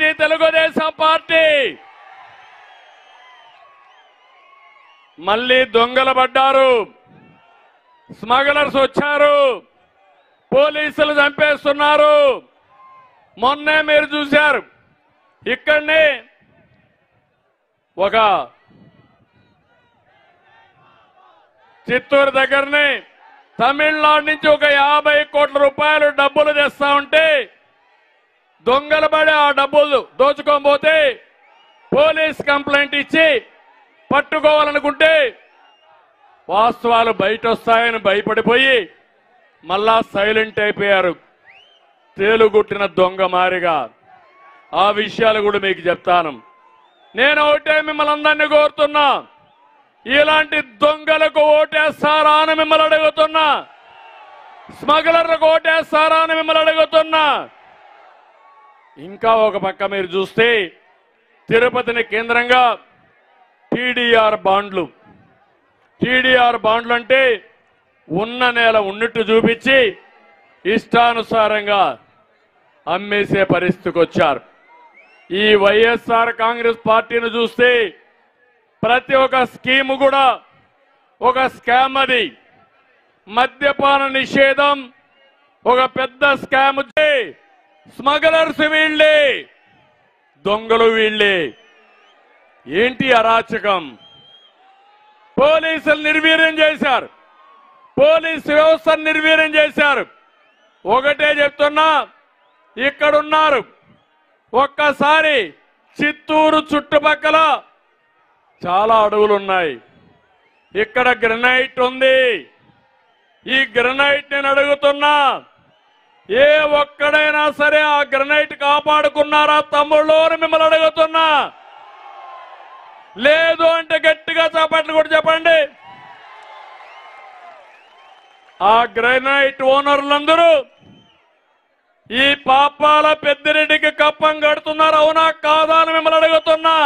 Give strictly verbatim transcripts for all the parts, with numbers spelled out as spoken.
మాజీ తెలుగుదేశం పార్టీ మళ్ళీ దొంగలు పడ్డారు, స్మగ్లర్స్ వచ్చారు, పోలీసులు చంపేస్తున్నారు. మొన్నే మీరు చూశారు, ఇక్కడనే ఒక చిత్తూరు దగ్గరనే తమిళనాడు నుంచి ఒక యాభై కోట్ల రూపాయలు డబ్బులు తెస్తా ఉంటే దొంగలు పడి ఆ డబ్బులు దోచుకోకపోతే పోలీస్ కంప్లైంట్ ఇచ్చి పట్టుకోవాలనుకుంటే వాస్తవాలు బయట వస్తాయని భయపడిపోయి మళ్ళా సైలెంట్ అయిపోయారు, తేలుగుట్టిన దొంగ మారిగా. ఆ విషయాలు కూడా మీకు చెప్తాను. నేను ఒకటే మిమ్మల్ని అందరినీ కోరుతున్నా, ఇలాంటి దొంగలకు ఓటేస్తారా అని మిమ్మల్ని అడుగుతున్నా, స్మగ్లర్లకు ఓటేస్తారా అని మిమ్మల్ని అడుగుతున్నా. ఇంకా ఒక పక్క మీరు చూస్తే తిరుపతిని కేంద్రంగా టీడీఆర్ బాండ్లు టీడీఆర్ బాండ్లు అంటే ఉన్న నేల ఉన్నట్టు చూపించి ఇష్టానుసారంగా అమ్మేసే పరిస్థితికి వచ్చారు. ఈ వైఎస్ఆర్ కాంగ్రెస్ పార్టీని చూస్తే ప్రతి ఒక్క స్కీము కూడా ఒక స్కామ్. అది మద్యపాన నిషేధం ఒక పెద్ద స్కామ్. స్మగ్లర్స్ వీళ్ళే, దొంగలు వీళ్ళే. ఏంటి అరాచకం? పోలీసులు నిర్వీర్యం చేశారు, పోలీసు వ్యవస్థను నిర్వీర్యం చేశారు. ఒకటే చెప్తున్నా, ఇక్కడున్నారు, ఒక్కసారి చిత్తూరు చుట్టుపక్కల చాలా అడవులు ఉన్నాయి, ఇక్కడ గ్రనైట్ ఉంది. ఈ గ్రనైట్ నేను అడుగుతున్నా, ఏ ఒక్కడైనా సరే ఆ గ్రనైట్ కాపాడుకున్నారా తమ్ముళ్ళు అని మిమ్మల్ని అడుగుతున్నా. లేదు అంటే గట్టిగా చప్పట్లు కూడా చెప్పండి. ఆ గ్రనైట్ ఓనర్లందరూ ఈ పాపాల పెద్దిరెడ్డికి కప్పం కడుతున్నారు, అవునా కాదా అని మిమ్మల్ని అడుగుతున్నా.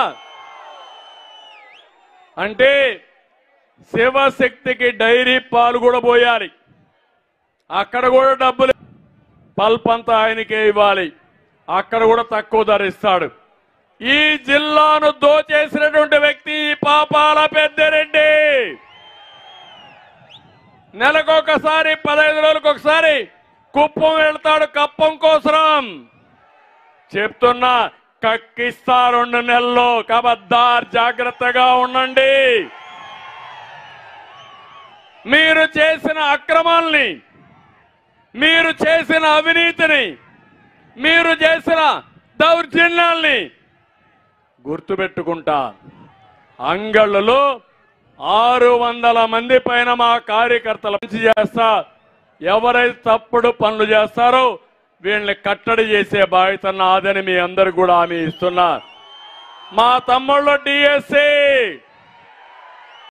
అంటే శివశక్తికి డైరీ పాలు కూడా పోయాలి, అక్కడ కూడా డబ్బులు పల్పంతా ఆయనకే ఇవ్వాలి, అక్కడ కూడా తక్కువ ధర ఇస్తాడు. ఈ జిల్లాను దోచేసినటువంటి వ్యక్తి ఈ పాపాల పెద్దిరెడ్డి. నెలకొకసారి పదహైదు రోజులకు ఒకసారి కుప్పం వెళ్తాడు కప్పం కోసం. చెప్తున్నా, కక్కిస్తా రెండు నెలల్లో, కబద్దార్ జాగ్రత్తగా ఉండండి. మీరు చేసిన అక్రమాల్ని, మీరు చేసిన అవినీతిని, మీరు చేసిన దౌర్జన్యాల్ని గుర్తుపెట్టుకుంటా. అంగళ్ళలో ఆరు వందల మంది పైన మా కార్యకర్తల మంచి చేస్తా. ఎవరైతే తప్పుడు పనులు చేస్తారో వీళ్ళని కట్టడి చేసే బాధ్యత నాదని మీ అందరు కూడా హామీ ఇస్తున్నా. మా తమ్ముళ్ళు డిఎస్సి